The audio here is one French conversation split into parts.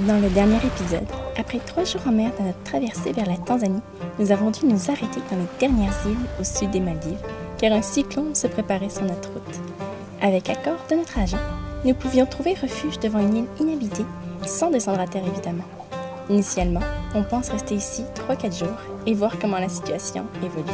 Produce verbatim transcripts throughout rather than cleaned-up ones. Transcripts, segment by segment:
Dans le dernier épisode, après trois jours en mer dans notre traversée vers la Tanzanie, nous avons dû nous arrêter dans les dernières îles au sud des Maldives, car un cyclone se préparait sur notre route. Avec accord de notre agent, nous pouvions trouver refuge devant une île inhabitée, sans descendre à terre évidemment. Initialement, on pense rester ici trois à quatre jours et voir comment la situation évolue.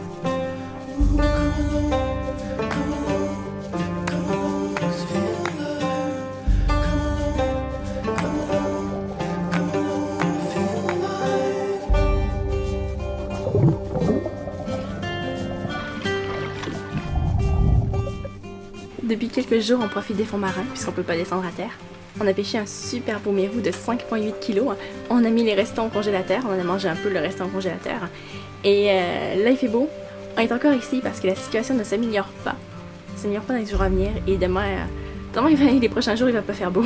Depuis quelques jours, on profite des fonds marins puisqu'on ne peut pas descendre à terre. On a pêché un super beau mérou de cinq virgule huit kilos. On a mis les restants au congélateur, on en a mangé un peu le restant au congélateur. Et euh, là il fait beau. On est encore ici parce que la situation ne s'améliore pas. Ne s'améliore pas dans les jours à venir et demain, euh, demain il va, les prochains jours il va pas faire beau.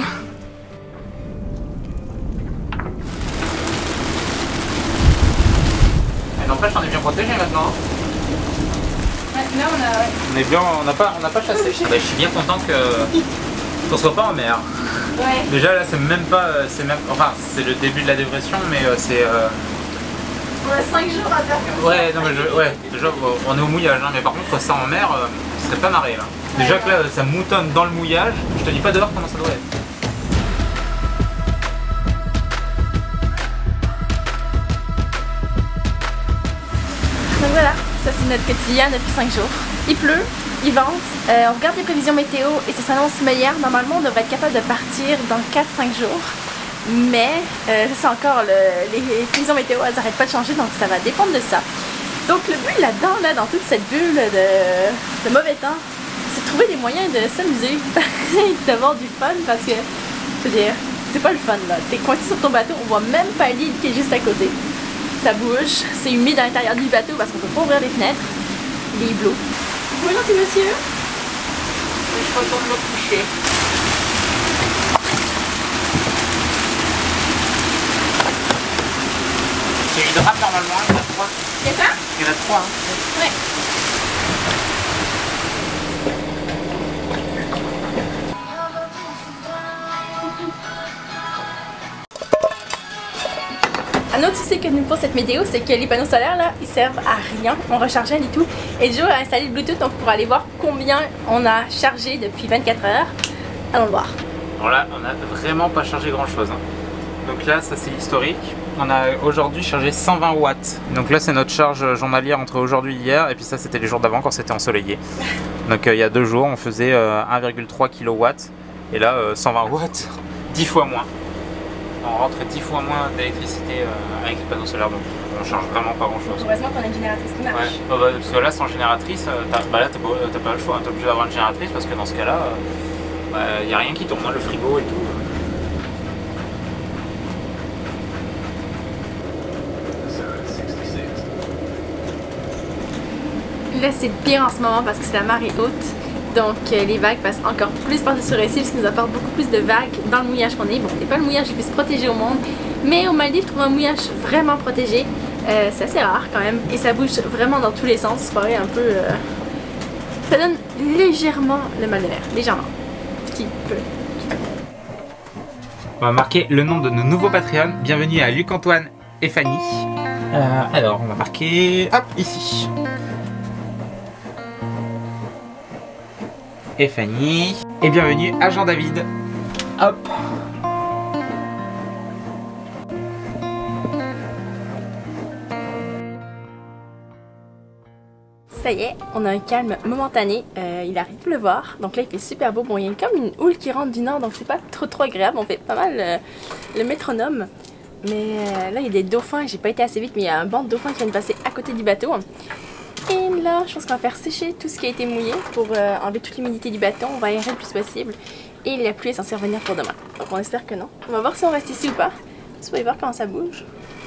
N'empêche, on est bien protégé maintenant. Là, on, a, ouais. on est bien, on n'a pas, on n'a pas chassé. Bah, je suis bien content que qu'on soit pas en mer. Ouais. Déjà là, c'est même pas, c'est même, enfin, c'est le début de la dépression, mais euh, c'est. Euh... On a cinq jours à faire comme ouais, ça. Non, mais je, ouais, déjà, on est au mouillage, hein, mais par contre, ça en mer, euh, ce serait pas marré là. Ouais, déjà ouais. Que là, ça moutonne dans le mouillage. Je te dis pas dehors comment ça doit être. Donc voilà, ça c'est notre quotidien depuis cinq jours. Il pleut, il vente, euh, on regarde les prévisions météo et ça s'annonce meilleur. Normalement on devrait être capable de partir dans quatre à cinq jours. Mais euh, c'est encore le, les prévisions météo, elles n'arrêtent pas de changer donc ça va dépendre de ça. Donc le but là-dedans, là, dans toute cette bulle de, de mauvais temps, c'est de trouver des moyens de s'amuser, d'avoir du fun parce que, je veux dire, c'est pas le fun là. T'es coincé sur ton bateau, on voit même pas l'île qui est juste à côté. Ça bouge, c'est humide à l'intérieur du bateau parce qu'on peut pas ouvrir les fenêtres. Il est hublot. Bonjour petit monsieur. Je suis content de me coucher. C'est hydrate normalement, il y en a trois. Il y a quoi? Il y en a trois. Hein. Ouais. Un autre souci que nous pose cette météo, c'est que les panneaux solaires là, ils servent à rien, on recharge rien du tout. Et Joe a installé le Bluetooth donc pour aller voir combien on a chargé depuis vingt-quatre heures. Allons le voir. Alors là, on a vraiment pas chargé grand chose. Hein. Donc là, ça c'est historique. On a aujourd'hui chargé cent vingt watts. Donc là, c'est notre charge journalière entre aujourd'hui et hier. Et puis ça, c'était les jours d'avant quand c'était ensoleillé. Donc euh, il y a deux jours, on faisait euh, un virgule trois kilowatts. Et là, euh, cent vingt watts, dix fois moins. On rentre dix fois moins d'électricité euh, avec les panneaux solaires, donc on change vraiment pas grand chose. Heureusement qu'on a une génératrice qui marche. Ouais. Oh bah, parce que là, sans génératrice, euh, as, bah là t'as pas, pas le choix, hein, t'es obligé d'avoir une génératrice parce que dans ce cas-là, il euh, n'y bah, a rien qui tourne, hein, le frigo et tout. Là, c'est pire en ce moment parce que c'est la marée haute. Donc euh, les vagues passent encore plus par-dessus le récif, ce qui nous apporte beaucoup plus de vagues dans le mouillage qu'on est. Bon, c'est pas le mouillage le plus protégé au monde, mais aux Maldives, trouver un mouillage vraiment protégé, euh, c'est assez rare quand même. Et ça bouge vraiment dans tous les sens, c'est pareil un peu... Euh... Ça donne légèrement le mal de mer, légèrement. Petit peu. On va marquer le nom de nos nouveaux Patreons. Bienvenue à Luc-Antoine et Fanny. Euh, alors, on va marquer... Hop, ici. Et Fanny. Et bienvenue à Jean-David. Hop. Ça y est, on a un calme momentané, euh, il arrête de pleuvoir, donc là il fait super beau. Bon, il y a comme une houle qui rentre du nord, donc c'est pas trop trop agréable, on fait pas mal euh, le métronome. Mais euh, là il y a des dauphins, j'ai pas été assez vite, mais il y a un banc de dauphins qui vient de passer à côté du bateau. Et là, je pense qu'on va faire sécher tout ce qui a été mouillé pour euh, enlever toute l'humidité du bateau. On va aérer le plus possible. Et la pluie est censée revenir pour demain. Donc on espère que non. On va voir si on reste ici ou pas. Vous pouvez voir comment ça bouge.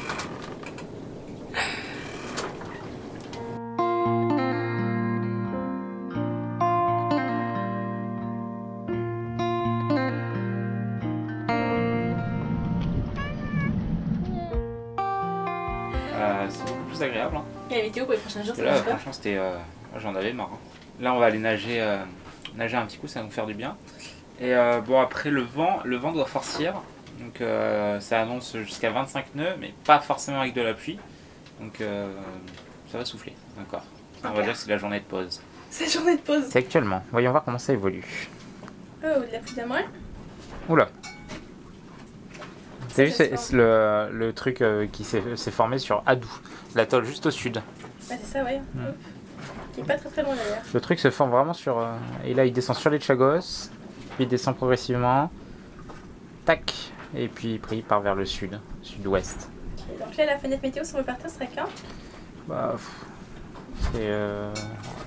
Euh, c'est beaucoup plus agréable. Hein. Et la météo pour les prochains jours, c'est là, franchement, c'était, euh, j'en avais marre. Hein. Là, on va aller nager, euh, nager un petit coup, ça va nous faire du bien. Et euh, bon, après le vent, le vent doit forcière. Donc euh, ça annonce jusqu'à vingt-cinq nœuds, mais pas forcément avec de la pluie. Donc euh, ça va souffler, d'accord. On va dire que c'est la journée de pause. C'est la journée de pause. C'est actuellement. Voyons voir comment ça évolue. Oh, de la pluie de moins. Oula. T'as vu c'est le, le truc euh, qui s'est formé sur Adou, l'atoll juste au sud. Ah, c'est ça, ouais. Mmh. Qui est pas très très loin d'ailleurs. Le truc se forme vraiment sur... Euh, et là il descend sur les Chagos, puis il descend progressivement. Tac. Et puis il part vers le sud, sud-ouest. Okay, donc là la fenêtre météo si on veut partir serait quand? Bah... C'est... Euh...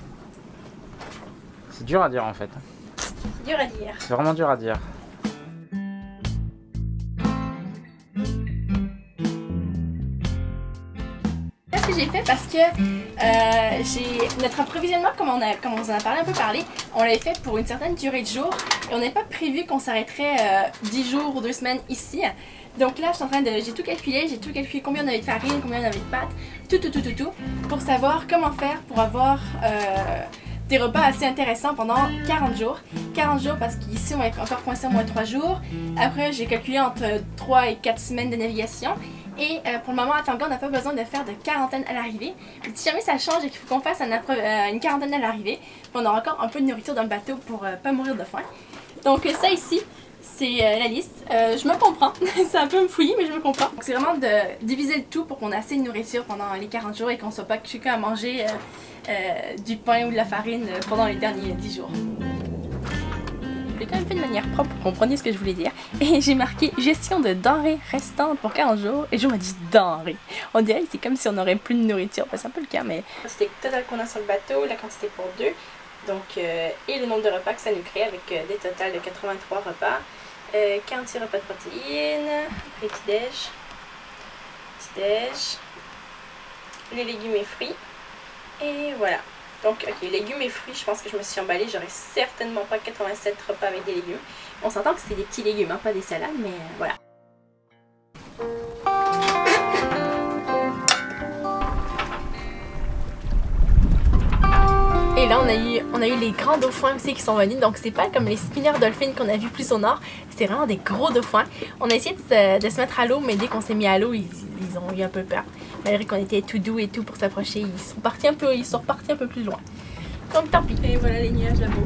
C'est dur à dire en fait. C'est dur à dire. C'est vraiment dur à dire. Qu'est-ce que j'ai fait parce que euh, j'ai notre approvisionnement, comme on, a, comme on en a parlé un peu parlé, on l'avait fait pour une certaine durée de jours et on n'avait pas prévu qu'on s'arrêterait euh, dix jours ou deux semaines ici. Donc là, je suis en train de, j'ai tout calculé, j'ai tout calculé combien on avait de farine, combien on avait de pâtes, tout, tout, tout, tout, tout, pour savoir comment faire pour avoir euh, des repas assez intéressants pendant quarante jours. quarante jours parce qu'ici on va être encore coincé à moins trois jours. Après, j'ai calculé entre trois et quatre semaines de navigation. Et euh, pour le moment, à Tonga, on n'a pas besoin de faire de quarantaine à l'arrivée. Si jamais ça change et qu'il faut qu'on fasse une, euh, une quarantaine à l'arrivée, on aura encore un peu de nourriture dans le bateau pour euh, pas mourir de faim. Donc ça ici, c'est euh, la liste. Euh, je me comprends, c'est un peu me fouiller, mais je me comprends. C'est vraiment de diviser le tout pour qu'on ait assez de nourriture pendant les quarante jours et qu'on soit pas chacun à manger euh, euh, du pain ou de la farine pendant les derniers dix jours. Je l'ai quand même fait de manière propre, vous comprenez ce que je voulais dire. Et j'ai marqué gestion de denrées restantes pour quarante jours. Et je m'a dit denrées. On dirait que c'est comme si on n'aurait plus de nourriture. Enfin, c'est un peu le cas, mais. C'est le total qu'on a sur le bateau, la quantité pour deux. Donc, euh, et le nombre de repas que ça nous crée avec euh, des totals de quatre-vingt-trois repas. Euh, quarante-six repas de protéines, les petits-déj, petit-déj, les légumes et fruits. Et voilà. Donc, ok, légumes et fruits, je pense que je me suis emballée. J'aurais certainement pas quatre-vingt-sept repas avec des légumes. On s'entend que c'est des petits légumes, hein, pas des salades, mais euh, voilà. Et là, on a eu, on a eu les grands dauphins aussi qui sont venus. Donc, c'est pas comme les spinners dolphins qu'on a vus plus au nord. C'était vraiment des gros dauphins. On a essayé de se, de se mettre à l'eau, mais dès qu'on s'est mis à l'eau, ils, ils ont eu un peu peur. Malgré qu'on était tout doux et tout pour s'approcher, ils sont partis un peu, ils sont repartis un peu plus loin. Donc tant pis. Et voilà les nuages là-bas.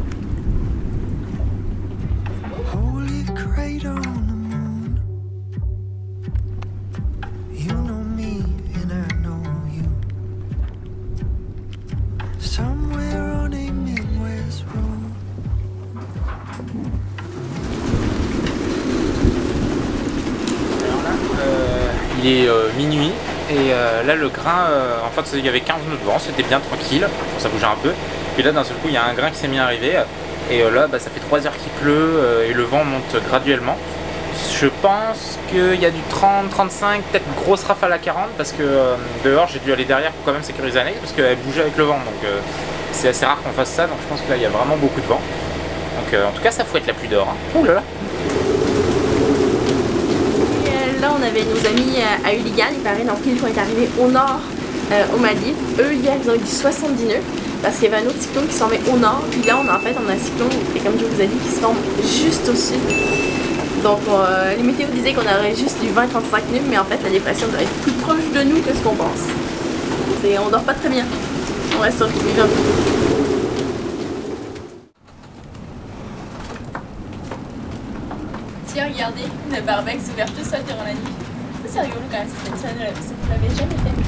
Il est euh, minuit et euh, là le grain, euh, en fait il y avait quinze nœuds de vent, c'était bien tranquille, bon, ça bougeait un peu. Puis là d'un seul coup il y a un grain qui s'est mis à arriver et euh, là bah, ça fait trois heures qu'il pleut euh, et le vent monte graduellement. Je pense qu'il y a du trente, trente-cinq, peut-être une grosse rafale à quarante parce que euh, dehors j'ai dû aller derrière pour quand même sécuriser la neige parce qu'elle bougeait avec le vent. Donc euh, c'est assez rare qu'on fasse ça, donc je pense que là il y a vraiment beaucoup de vent. Donc euh, en tout cas ça fouette la pluie dehors. Hein. Ouh là là. Là, on avait nos amis à Iligan, il paraît, donc ils sont arrivés au nord, euh, aux Maldives. Eux, hier, ils ont eu du soixante-dix nœuds parce qu'il y avait un autre cyclone qui s'en met au nord. Puis là, on a, en fait, on a un cyclone, et comme je vous ai dit, qui se forme juste au sud. Donc, euh, les météos disaient qu'on aurait juste du vingt à trente-cinq nœuds, mais en fait, la dépression doit être plus proche de nous que ce qu'on pense. On dort pas très bien. On reste sur le vivant. Tiens, regardez, le barbecue s'ouvert tout seul durant la nuit. Ça, c'est rigolo quand même, ça, ça, ça ne l'avait jamais fait.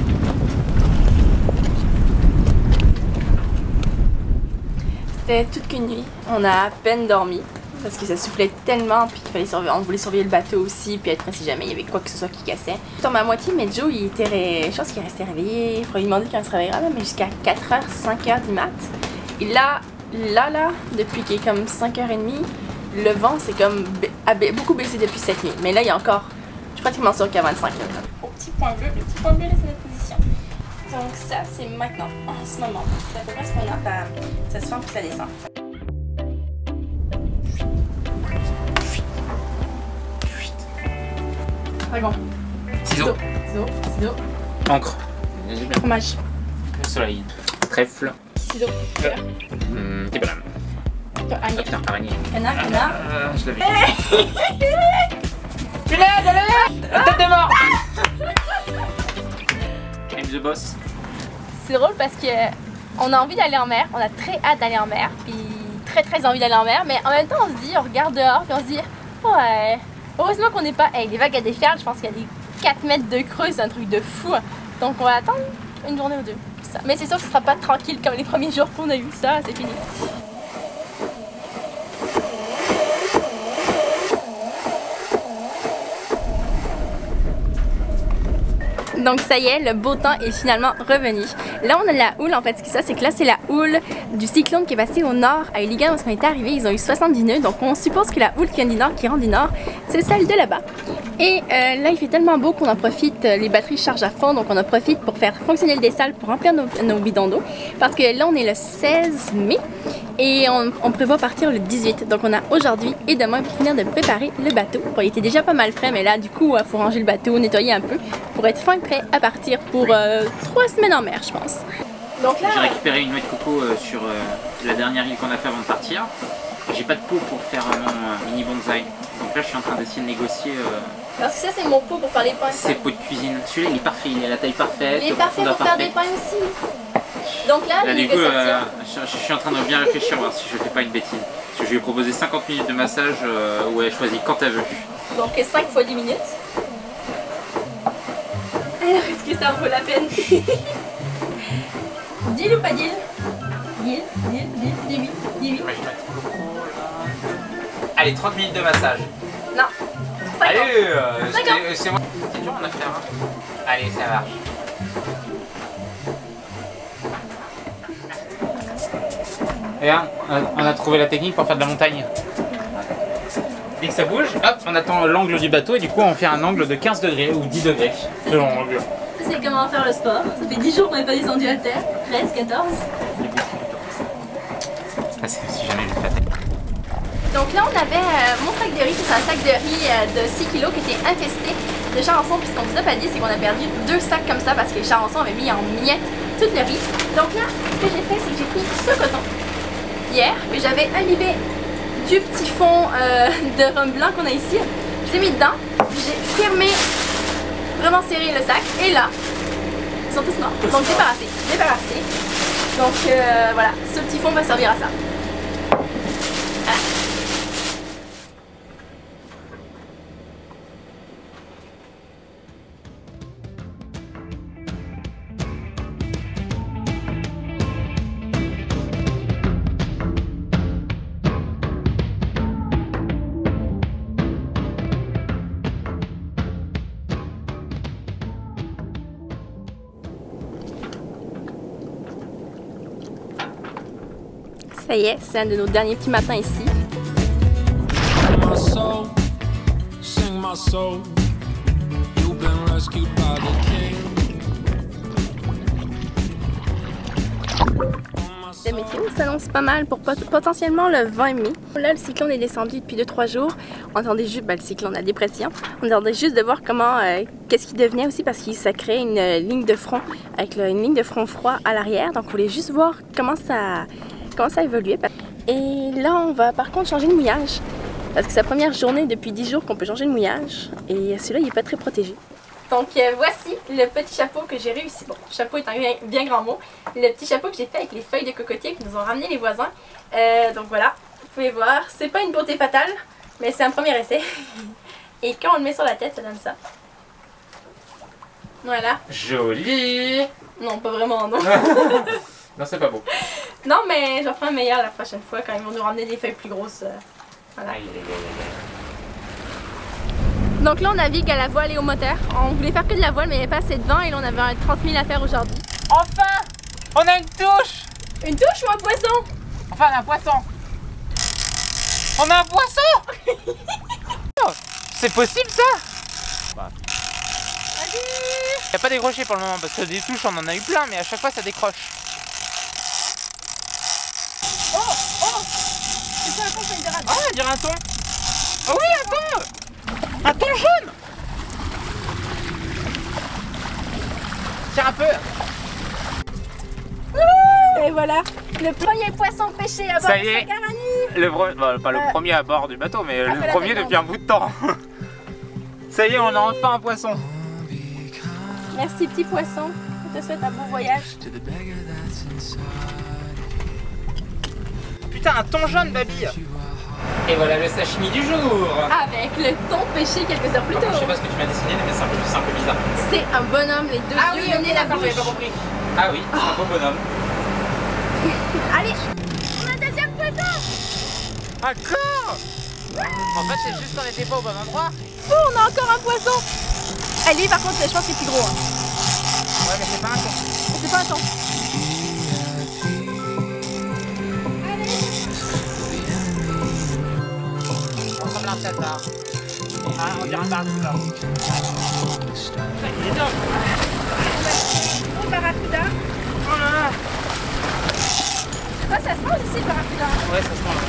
C'était toute qu'une nuit. On a à peine dormi parce que ça soufflait tellement, puis qu'il fallait surveiller, on voulait surveiller le bateau aussi, puis être prêt si jamais il y avait quoi que ce soit qui cassait. Je tombe à moitié, mais Joe, il était ré... je pense qu'il restait réveillé. Il faudrait lui demander quand il se réveillera, là, mais jusqu'à quatre heures, cinq heures du mat. Et là, là, là, depuis qu'il est comme cinq heures trente, le vent c'est comme a beaucoup baissé depuis cette nuit. Mais là il y a encore, je suis pratiquement sûre qu'il y a vingt-cinq là. Au petit point bleu, le petit point bleu là c'est notre position. Donc ça c'est maintenant, en ce moment. C'est à peu près ce qu'on a, ça se forme puis ça descend. C'est bon. Ciseaux. Ciseaux. Ciseaux. Encre. Fromage. Le soleil. Trèfle. Ciseaux. Mmh, T'es bonhomme. Araignée. Ah putain, araignée. Canard, canard. Ah, je l'avais. Punaise, allez, tête de mort. I'm the boss. C'est drôle parce que on a envie d'aller en mer, on a très hâte d'aller en mer, puis très très envie d'aller en mer, mais en même temps on se dit, on regarde dehors, puis on se dit, ouais, heureusement qu'on n'est pas, hey, les vagues à déferler, je pense qu'il y a des quatre mètres de creux, c'est un truc de fou, donc on va attendre une journée ou deux. Ça. Mais c'est sûr que ce sera pas tranquille comme les premiers jours qu'on a eu ça, c'est fini. Donc ça y est, le beau temps est finalement revenu. Là on a la houle, en fait ce qui se passe c'est que là c'est la houle du cyclone qui est passé au nord à Iligan où on est arrivé, ils ont eu soixante-dix nœuds, donc on suppose que la houle qui vient du nord, qui rentre du nord, c'est celle de là-bas. Et euh, là il fait tellement beau qu'on en profite, les batteries chargent à fond, donc on en profite pour faire fonctionner le dessalle pour remplir nos, nos bidons d'eau. Parce que là on est le seize mai et on, on prévoit partir le dix-huit, donc on a aujourd'hui et demain pour finir de préparer le bateau. Bon, il était déjà pas mal prêt, mais là du coup il faut ranger le bateau, nettoyer un peu pour être fin prêt à partir pour euh, trois semaines en mer je pense. Donc là, j'ai récupéré une noix de coco euh, sur euh, la dernière île qu'on a fait avant de partir. J'ai pas de pot pour faire mon euh, mini bonsaï. Donc là je suis en train d'essayer de négocier. Euh, Parce que ça c'est mon pot pour faire les pains. C'est pot de cuisine. Celui-là il est parfait, il est à la taille parfaite. Il est parfait pour faire des pains aussi. Donc là, là du coup, euh, je, je suis en train de bien réfléchir voir si je fais pas une bêtise. Parce que je lui ai proposé cinquante minutes de massage euh, où elle choisit quand elle veut. Donc cinq fois dix minutes. Alors est-ce que ça vaut la peine? Deal ou pas deal? Deal, deal, deal, deal, oui, deal, oui. Allez, trente minutes de massage. Non. cinquante. Allez, euh, c'est moi. C'est dur en affaire. Hein. Allez, ça marche. Et hein, on a trouvé la technique pour faire de la montagne. Dès que ça bouge, hop, on attend l'angle du bateau et du coup on fait un angle de quinze degrés ou dix degrés selon l'angle. C'est comment faire le sport. Ça fait dix jours qu'on n'est pas descendu à terre. treize, quatorze. Ah, c'est si jamais je le fais. Donc là on avait euh, mon sac de riz, c'est un sac de riz euh, de six kilos qui était infesté de charançon. Puis ce qu'on vous a pas dit c'est qu'on a perdu deux sacs comme ça parce que les charançons avaient mis en miettes tout le riz. Donc là ce que j'ai fait c'est que j'ai pris ce coton hier que j'avais imbibé du petit fond euh, de rhum blanc qu'on a ici. Je l'ai mis dedans, j'ai fermé, vraiment serré le sac et là, ils sont tous morts. Donc débarrassé, débarrassé. Donc euh, voilà, ce petit fond va servir à ça. Voilà. Ça y est, c'est un de nos derniers petits matins ici. La météo s'annonce pas mal pour pot potentiellement le vingt mai. Là, le cyclone est descendu depuis deux trois jours. On attendait juste, ben, le cyclone, la dépression. On attendait juste de voir comment, euh, qu'est-ce qu'il devenait aussi parce que ça crée une euh, ligne de front avec le, une ligne de front froid à l'arrière. Donc, on voulait juste voir comment ça, comment ça évoluait. Et là, on va par contre changer de mouillage parce que c'est la première journée depuis dix jours qu'on peut changer de mouillage et celui-là, il n'est pas très protégé. Donc euh, voici le petit chapeau que j'ai réussi. Bon, chapeau est un bien, bien grand mot. Le petit chapeau que j'ai fait avec les feuilles de cocotier que nous ont ramené les voisins. Euh, donc voilà, vous pouvez voir. C'est pas une beauté fatale, mais c'est un premier essai. Et quand on le met sur la tête, ça donne ça. Voilà. Joli. Non, pas vraiment, non. Non, c'est pas beau. Non, mais j'en ferai un meilleur la prochaine fois quand ils vont nous ramener des feuilles plus grosses. Euh, voilà. Aïe, aïe, aïe, aïe. Donc là on navigue à la voile et au moteur. On voulait faire que de la voile mais il n'y avait pas assez de vent et là on avait un trente mille à faire aujourd'hui. Enfin, on a une touche. Une touche ou un poisson? Enfin un poisson. On a un poisson. C'est possible ça? Bah. Il n'y a pas décroché pour le moment parce que des touches on en a eu plein mais à chaque fois ça décroche. Oh oh, c'est quoi un con, c'est une dorade? Ah, on dirait un thon. Oh oui, un thon. Un thon jaune. Tiens un peu. Et voilà, le premier poisson pêché à bord Ça du y est. Sakarani. Le, bon, pas le Euh, premier à bord du bateau, mais le la premier demande. depuis un bout de temps. Ça y est, on a enfin un poisson. Merci petit poisson. Je te souhaite un bon voyage. Putain, un thon jaune, baby. Et voilà le sashimi du jour. Avec le thon pêché quelques heures plus tôt. Je sais pas ce que tu m'as dessiné, mais c'est un, un peu bizarre. C'est un bonhomme, les deux ah yeux oui, menés la d'accord, j'avais pas compris. Ah oui, c'est un beau bonhomme. Allez, on a un deuxième poisson. Encore. En fait, c'est juste qu'on n'était pas au bon endroit. Oh, on a encore un poisson. Allez, par contre, je pense qu'il est plus gros. Hein. Ouais, mais c'est pas un thon. C'est pas un thon. Tête, là. Ah, on dirait un barracuda. Il est top. Oh, barracuda. Oh là là. Ah, ça se mange ici, le barracuda. Ouais, ça se mange.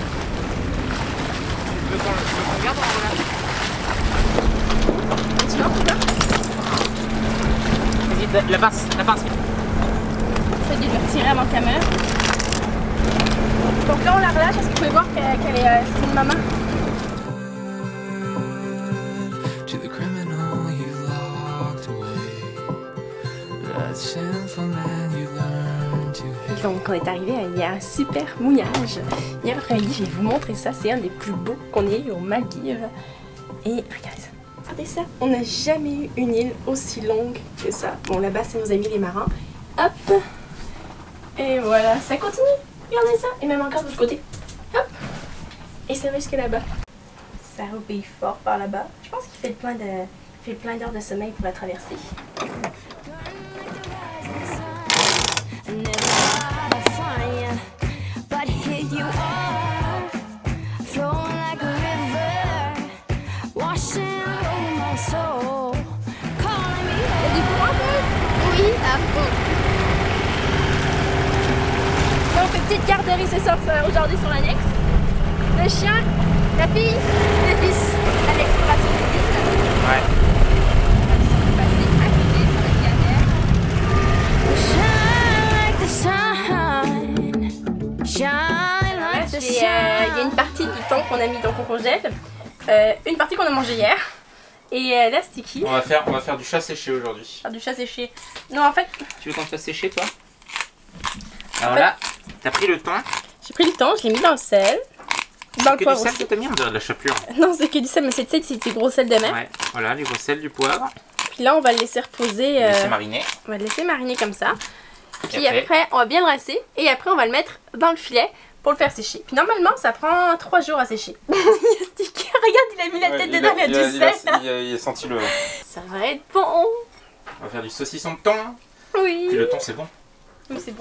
Tu veux qu'on regarde en là? Tu vois, là? Vas-y, la pince, la pince. J'essaie de le retirer avant caméra. Donc là, on la relâche parce que vous pouvez voir qu'elle qu est, euh, c'est une maman. Donc on est arrivé, il y a un super mouillage. Hier après-midi, je vais vous montrer ça, c'est un des plus beaux qu'on ait eu aux Maldives. Et regardez ça, regardez ça, on n'a jamais eu une île aussi longue que ça. Bon là-bas c'est nos amis les marins. Hop. Et voilà, ça continue, regardez ça. Et même encore de l'autre côté. Hop. Et ça va jusque là-bas. Ça obéit fort par là-bas. Je pense qu'il fait plein de, fait plein d'heures de sommeil pour la traverser. Petite garderie ce soir aujourd'hui sur l'annexe. Le chien, la fille, le fils à l'exploration des îles. Ouais. Ils sont passés à côté sur le canal. Il y a une partie du thon qu'on a mis donc on congèle. Euh, une partie qu'on a mangé hier. Et euh, là c'était qui? On va faire, on va faire du chat séché aujourd'hui. Faire du chat séché. Non en fait. Tu veux qu'on te fasse sécher toi? Alors en fait, là, t'as pris le thon. J'ai pris le thon, je l'ai mis dans le sel. Dans le que poivre du sel aussi. que t'as mis, on dirait de la chapelure. Non, c'est que du sel, mais c'est du gros sel de mer. Ouais, voilà, les gros sels, du poivre. Puis là, on va le laisser reposer. On va euh... laisser mariner. On va le laisser mariner comme ça. Puis après... après, on va bien le rincer. Et après, on va le mettre dans le filet pour le faire sécher. Puis normalement, ça prend trois jours à sécher. Il y a sticker. Regarde, il a mis la ouais, tête il dedans, a, il y a du il a, sel. Il a, il a, il a senti le... Ça va être bon. On va faire du saucisson de thon. Oui. Puis le thon, c'est bon. Oui, c'est bon.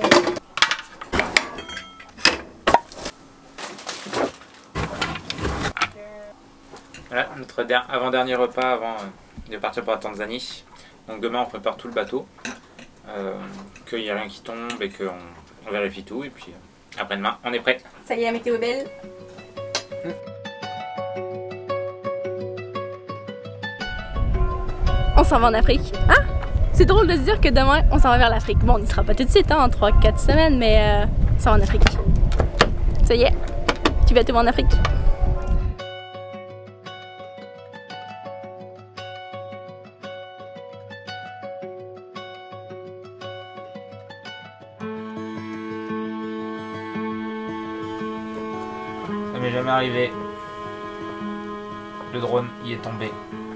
Voilà, notre avant-dernier repas avant de partir pour la Tanzanie. Donc demain on prépare tout le bateau, euh, qu'il n'y ait rien qui tombe et qu'on on vérifie tout. Et puis euh, après-demain on est prêt. Ça y est, la météo est belle. Mmh. On s'en va en Afrique. Ah, c'est drôle de se dire que demain on s'en va vers l'Afrique. Bon, on n'y sera pas tout de suite, hein, en trois quatre semaines, mais euh, on s'en va en Afrique. Ça y est, tu vas te voir en Afrique. Ça m'est jamais arrivé. Le drone y est tombé.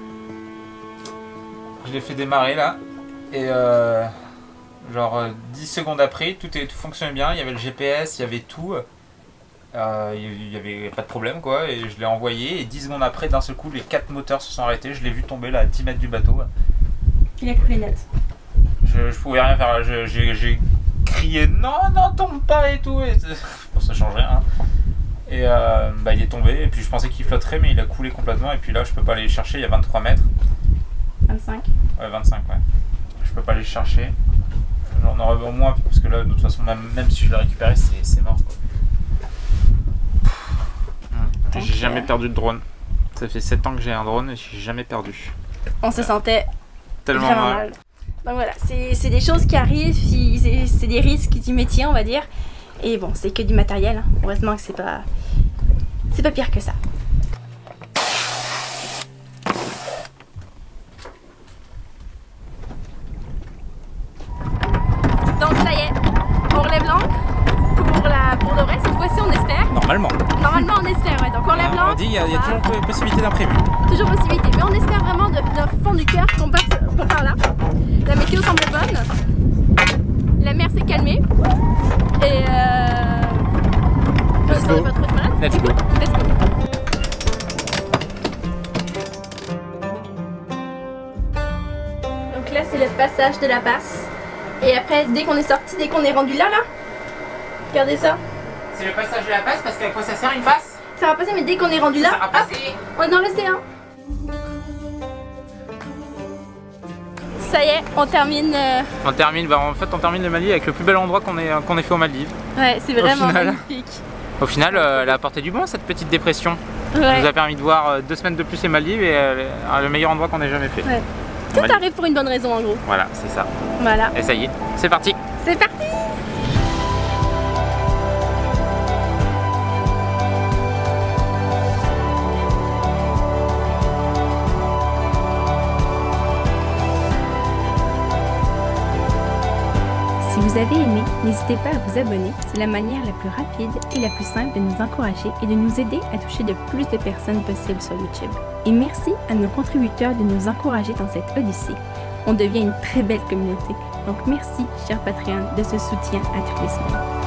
Je l'ai fait démarrer là. Et euh, genre dix secondes après, tout, est, tout fonctionnait bien. Il y avait le G P S, il y avait tout. Euh, il n'y avait pas de problème quoi. Et je l'ai envoyé. Et dix secondes après, d'un seul coup, les quatre moteurs se sont arrêtés. Je l'ai vu tomber là à dix mètres du bateau. Il a coulé net. Je, je pouvais rien faire. J'ai crié non, non, tombe pas et tout. Et bon, ça change rien. Hein. Et euh, bah, il est tombé. Et puis je pensais qu'il flotterait, mais il a coulé complètement. Et puis là, je peux pas aller le chercher. Il y a vingt-trois mètres. vingt-cinq. Ouais, vingt-cinq, ouais. Je peux pas aller le chercher. J'en aurais au moins, parce que là, de toute façon, même, même si je l'ai récupéré, c'est mort. J'ai okay. jamais perdu de drone. Ça fait sept ans que j'ai un drone et j'ai jamais perdu. On se sentait tellement mal. mal. Donc voilà, c'est des choses qui arrivent, c'est des risques du métier, on va dire. Et bon, c'est que du matériel. Heureusement que c'est pas, c'est pas pire que ça. lève l'encre pour, la, pour de vrai, cette fois-ci on espère. Normalement. Normalement on espère, ouais. Donc on lève l'encre. On dit il y a, y a toujours possibilité d'imprévu. Toujours possibilité, mais on espère vraiment de, de fond du cœur qu'on parte, qu'on part là. La météo semble bonne. La mer s'est calmée. Et euh... Let's go. Pas trop de malade. Let's go. Let's go. Donc là c'est le passage de la passe. Et après dès qu'on est sorti, dès qu'on est rendu là là, regardez ça. C'est le passage de la passe parce qu'à quoi ça sert une passe? Ça va passer, mais dès qu'on est rendu là, ça va hop, passer. on est dans l'océan. Ça y est, on termine. Euh... On termine, bah en fait on termine le Maldives avec le plus bel endroit qu'on ait, qu'on ait fait aux Maldives. Ouais, c'est vraiment final, magnifique. Au final, euh, elle a apporté du bon cette petite dépression. Ouais. Ça nous a permis de voir euh, deux semaines de plus les Maldives et euh, le meilleur endroit qu'on ait jamais fait. Ouais. Tout Maldives. arrive pour une bonne raison en gros. Voilà, c'est ça. Voilà. Et ça y est, c'est parti. C'est parti. Si vous avez aimé, n'hésitez pas à vous abonner, c'est la manière la plus rapide et la plus simple de nous encourager et de nous aider à toucher de plus de personnes possible sur YouTube. Et merci à nos contributeurs de nous encourager dans cette odyssée. On devient une très belle communauté, donc merci, chers Patreons, de ce soutien à toutes les semaines.